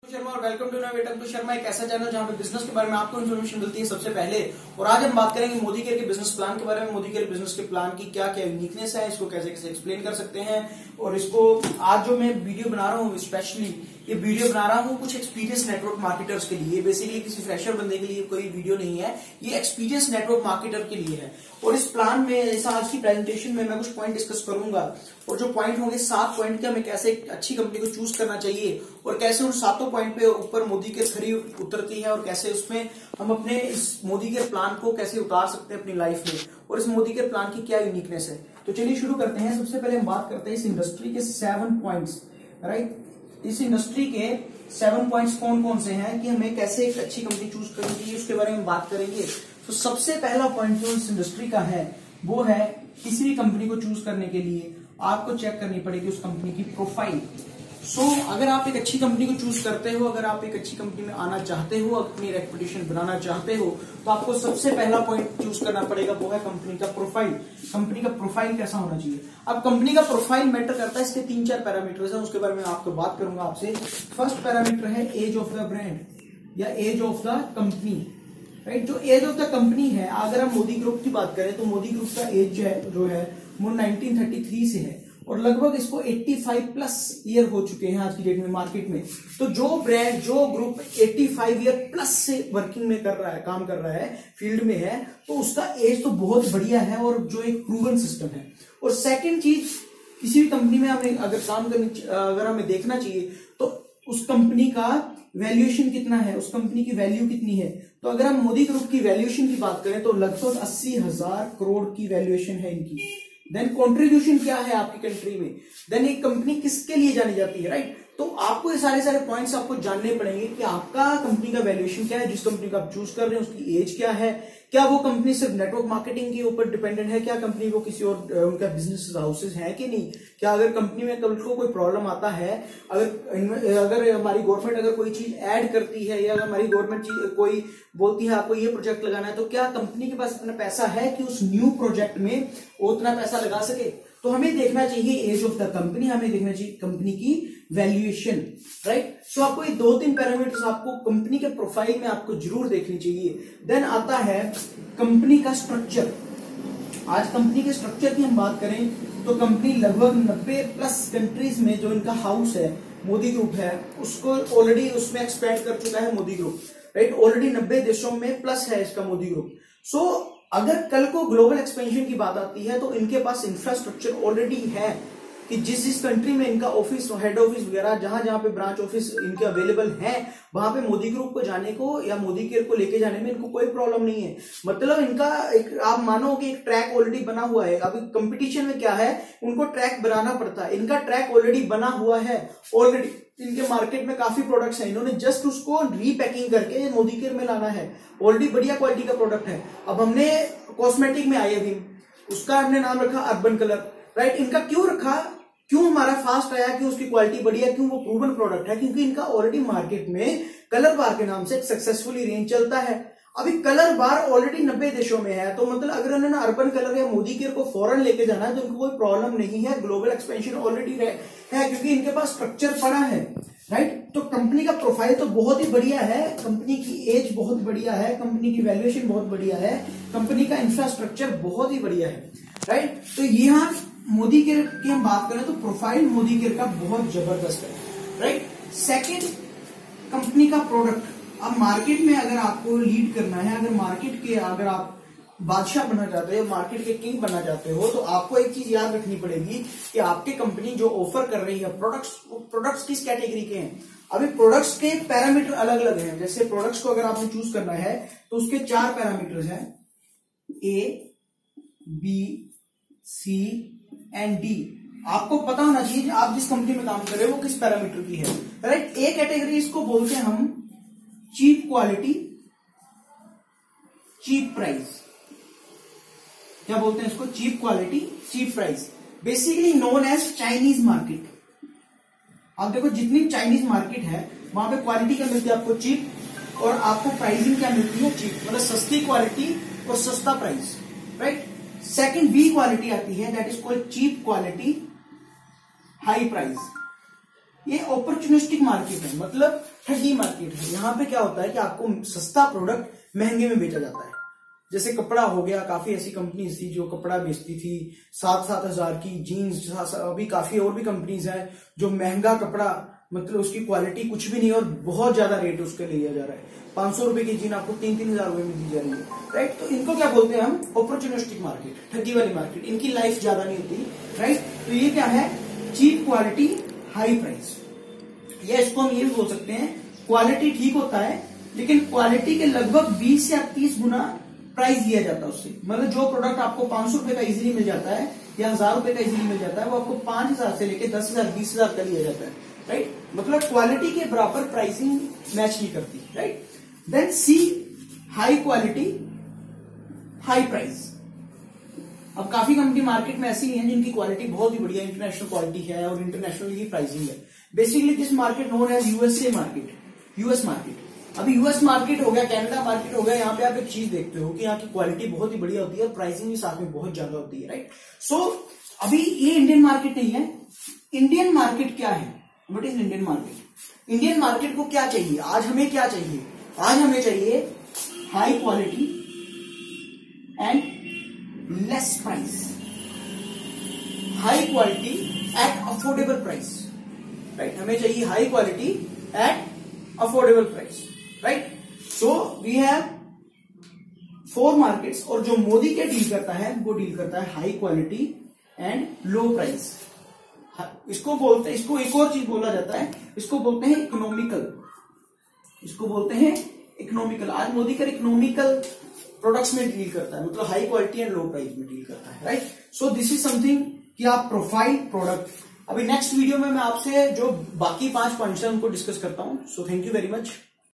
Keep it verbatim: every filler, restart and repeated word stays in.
शर्मा और welcome to innovator. तो शर्मा एक ऐसा चैनल जहां पे बिजनेस के बारे में आपको इन्फॉर्मेशन मिलती है सबसे पहले। और आज हम बात करेंगे मोदी केयर के बिजनेस प्लान के बारे में। मोदी केयर बिजनेस के प्लान की क्या क्या यूनिकनेस है, इसको कैसे कैसे एक्सप्लेन कर सकते हैं। और इसको आज जो मैं वीडियो बना रहा हूँ, स्पेशली ये वीडियो बना रहा हूँ कुछ एक्सपीरियंस नेटवर्क मार्केटर्स के लिए। बेसिकली किसी फ्रेशर बंदे के लिए कोई वीडियो नहीं है, ये एक्सपीरियंस नेटवर्क मार्केटर के लिए है। और इस प्लान में, इस आज की प्रेजेंटेशन में मैं कुछ पॉइंट डिस्कस करूंगा। और जो पॉइंट होंगे सात पॉइंट के, हमें कैसे एक अच्छी कंपनी को चूज करना चाहिए और कैसे उन सातों पॉइंट पे ऊपर मोदी केयर खरी उतरती है और कैसे उसमें हम अपने इस मोदी केयर प्लान को कैसे उतार सकते हैं अपनी लाइफ में, और इस मोदी केयर प्लान की क्या यूनिकनेस है। तो चलिए शुरू करते हैं। सबसे पहले हम बात करते हैं इस इंडस्ट्री के सेवन पॉइंट्स, राइट। इस इंडस्ट्री के सेवन पॉइंट्स कौन कौन से हैं कि हमें कैसे एक अच्छी कंपनी चूज करनी चाहिए, उसके बारे में बात करेंगे। तो सबसे पहला पॉइंट जो इस इंडस्ट्री का है वो है, किसी भी कंपनी को चूज करने के लिए आपको चेक करनी पड़ेगी उस कंपनी की प्रोफाइल। सो so, अगर आप एक अच्छी कंपनी को चूज करते हो, अगर आप एक अच्छी कंपनी में आना चाहते हो, अपनी रेपुटेशन बनाना चाहते हो, तो आपको सबसे पहला पॉइंट चूज करना पड़ेगा, वो है कंपनी का प्रोफाइल। कंपनी का प्रोफाइल कैसा होना चाहिए। अब कंपनी का प्रोफाइल मैटर करता है, इसके तीन चार पैरामीटर्स हैं, उसके बारे में आपको बात करूंगा आपसे। फर्स्ट पैरामीटर है एज ऑफ द ब्रांड या age of the company, right. जो एज ऑफ द कंपनी है, अगर हम मोदी ग्रुप की बात करें तो मोदी ग्रुप का एज है जो है वो नाइनटीन थर्टी थ्री से है और लगभग इसको पचासी प्लस ईयर हो चुके हैं आज की डेट में मार्केट में। तो जो ब्रांड, जो ग्रुप पचासी ईयर प्लस से वर्किंग में कर रहा है, काम कर रहा है, फील्ड में है, तो उसका एज तो बहुत बढ़िया है और जो एक प्रूवन सिस्टम है। और सेकंड चीज, किसी भी कंपनी में हमें अगर काम करनी, अगर हमें देखना चाहिए तो उस कंपनी का वैल्यूएशन कितना है, उस कंपनी की वैल्यू कितनी है। तो अगर हम मोदी ग्रुप की वैल्यूएशन की बात करें तो लगभग अस्सी हजार करोड़ की वैल्यूएशन है इनकी। देन कंट्रीब्यूशन क्या है आपकी कंट्री में, देन एक कंपनी किसके लिए जानी जाती है, राइट। तो आपको ये सारे सारे पॉइंट्स आपको जानने पड़ेंगे कि आपका कंपनी का वैल्यूएशन क्या है, जिस कंपनी का आप चूज कर रहे हैं उसकी एज क्या है, क्या वो कंपनी सिर्फ नेटवर्क मार्केटिंग के ऊपर डिपेंडेंट है, क्या कंपनी वो किसी और उनका बिजनेस हाउसेज है कि नहीं, क्या अगर कंपनी में कल को कोई प्रॉब्लम आता है, अगर अगर हमारी गवर्नमेंट अगर कोई चीज ऐड करती है या अगर हमारी गवर्नमेंट चीज कोई बोलती है आपको ये प्रोजेक्ट लगाना है, तो क्या कंपनी के पास इतना पैसा है कि उस न्यू प्रोजेक्ट में वो उतना पैसा लगा सके। तो हमें देखना चाहिए एज ऑफ द कंपनी, हमें देखना चाहिए कंपनी की वैल्यूएशन, राइट। सो आपको ये दो तीन पैरामीटर्स आपको कंपनी के प्रोफाइल में आपको जरूर देखनी चाहिए। देन आता है कंपनी का स्ट्रक्चर। आज कंपनी के स्ट्रक्चर की हम बात करें तो कंपनी लगभग नब्बे प्लस कंट्रीज में जो इनका हाउस है मोदी ग्रुप है, उसको ऑलरेडी उसमें एक्सपेंड कर चुका है मोदी ग्रुप, राइट। ऑलरेडी नब्बे देशों में प्लस है इसका मोदी ग्रुप। सो so, अगर कल को ग्लोबल एक्सपेंशन की बात आती है तो इनके पास इंफ्रास्ट्रक्चर ऑलरेडी है कि जिस जिस कंट्री में इनका ऑफिस, हेड ऑफिस वगैरह, जहां जहां पे ब्रांच ऑफिस इनके अवेलेबल है, वहां पे मोदी ग्रुप को जाने को या मोदी केयर को लेके जाने में इनको कोई प्रॉब्लम नहीं है। मतलब इनका एक, आप मानो कि एक ट्रैक ऑलरेडी बना हुआ है। अभी कंपटीशन में क्या है, उनको ट्रैक बनाना पड़ता है, इनका ट्रैक ऑलरेडी बना हुआ है। ऑलरेडी इनके मार्केट में काफी प्रोडक्ट्स हैं, इन्होंने जस्ट उसको रीपैकिंग करके मोदी केयर में लाना है। ऑलरेडी बढ़िया क्वालिटी का प्रोडक्ट है। अब हमने कॉस्मेटिक में आए अभी, उसका हमने नाम रखा अर्बन कलर, राइट। इनका क्यों रखा, क्यों हमारा फास्ट आया, क्यों उसकी क्वालिटी बढ़िया, क्यों वो प्रूवन प्रोडक्ट है, क्योंकि इनका ऑलरेडी मार्केट में कलर बार के नाम से सक्सेसफुली रेंज चलता है। अभी कलर बार ऑलरेडी नब्बे देशों में है, तो मतलब अगर उन्होंने अर्बन कलर या मोदी केयर को फॉरन लेके जाना है तो उनको कोई प्रॉब्लम नहीं है। ग्लोबल एक्सपेंशन ऑलरेडी है क्योंकि इनके पास स्ट्रक्चर पड़ा है, राइट। तो कंपनी का प्रोफाइल तो बहुत ही बढ़िया है, कंपनी की एज बहुत बढ़िया है, कंपनी की वैल्यूएशन बहुत बढ़िया है, कंपनी का इंफ्रास्ट्रक्चर बहुत ही बढ़िया है, राइट। तो यहाँ मोदी केयर की हम बात करें तो प्रोफाइल मोदी केयर का बहुत जबरदस्त है, राइट। सेकंड, कंपनी का प्रोडक्ट। अब मार्केट में अगर आपको लीड करना है, अगर मार्केट के अगर आप बादशाह बनना चाहते हो, मार्केट के किंग बनना चाहते हो, तो आपको एक चीज याद रखनी पड़ेगी कि आपकी कंपनी जो ऑफर कर रही है प्रोडक्ट्स, प्रोडक्ट्स किस कैटेगरी के हैं। अभी प्रोडक्ट्स के पैरामीटर अलग अलग हैं। जैसे प्रोडक्ट्स को अगर आपने चूज करना है तो उसके चार पैरामीटर्स हैं, A, B, C and D. आपको पता होना चाहिए आप जिस कंपनी में काम कर रहे हो वो किस पैरामीटर की है, राइट। ए कैटेगरी, इसको बोलते हैं हम चीप क्वालिटी, चीप प्राइस। क्या बोलते हैं इसको, cheap quality, cheap price, basically known as Chinese market. आप देखो जितनी चाइनीज मार्केट है वहां पे क्वालिटी क्या मिलती है आपको, चीप, और आपको प्राइसिंग क्या मिलती है, चीप, मतलब सस्ती क्वालिटी और सस्ता price, right. Second B quality आती है, that is called cheap quality, high price. ये अपॉर्चुनिस्टिक मार्केट है, मतलब ठगी मार्केट है। यहाँ पे क्या होता है कि आपको सस्ता प्रोडक्ट महंगे में बेचा जाता है। जैसे कपड़ा हो गया, काफी ऐसी कंपनीज थी जो कपड़ा बेचती थी सात सात हजार की जीन्स, अभी काफी और भी कंपनीज हैं जो महंगा कपड़ा, मतलब उसकी क्वालिटी कुछ भी नहीं और बहुत ज्यादा रेट उसके लिया जा रहा है। पांच सौ रुपए की जीन आपको तीन तीन हजार रुपए में दी जा रही है, राइट। तो इनको क्या बोलते हैं हम? अपॉर्चुनिस्टिक मार्केट, ठगी वाली मार्केट। इनकी लाइफ ज्यादा नहीं होती, राइट। तो ये क्या है? चीप क्वालिटी हाई प्राइस, या इसको हम ये भी बोल सकते हैं क्वालिटी ठीक होता है लेकिन क्वालिटी के लगभग बीस या तीस गुना प्राइस दिया जाता है उससे। मतलब जो प्रोडक्ट आपको पांच सौ रुपए का इजीली मिल जाता है या हजार रुपए का इजीली मिल जाता है, वो आपको पांच हजार से लेकर दस हजार बीस हजार का लिया जाता है, राइट। मतलब क्वालिटी के बराबर प्राइसिंग मैच नहीं करती, right. Then C high quality high price. अब काफी कंपनी मार्केट में ऐसी हैं जिनकी क्वालिटी बहुत ही बढ़िया इंटरनेशनल क्वालिटी है और इंटरनेशनल की प्राइसिंग है। Basically this market known as USA market, US market. अभी यूएस मार्केट हो गया, कनाडा मार्केट हो गया, यहाँ पे आप एक चीज देखते हो कि यहाँ की क्वालिटी बहुत ही बढ़िया होती है और प्राइसिंग भी साथ में बहुत ज्यादा होती है, राइट। सो अभी ये इंडियन मार्केट नहीं है। इंडियन मार्केट क्या है? What is Indian market? Indian market को क्या चाहिए? आज हमें क्या चाहिए? आज हमें चाहिए high quality and less price, high quality at affordable price, right. हमें चाहिए high quality at affordable price, right. So we have four markets, और जो मोदी के डील करता है वो डील करता है high quality and low price. इसको बोलते हैं, इसको एक और चीज बोला जाता है, इसको बोलते हैं इकोनॉमिकल, इसको बोलते हैं इकोनॉमिकल। आज मोदी का इकोनॉमिकल प्रोडक्ट्स में डील करता है, मतलब high quality and low price में डील करता है, right. So this is something कि आप प्रोफाइल प्रोडक्ट, अभी नेक्स्ट वीडियो में मैं आपसे जो बाकी पांच पॉइंट्स हैं उनको डिस्कस करता हूं। So thank you very much.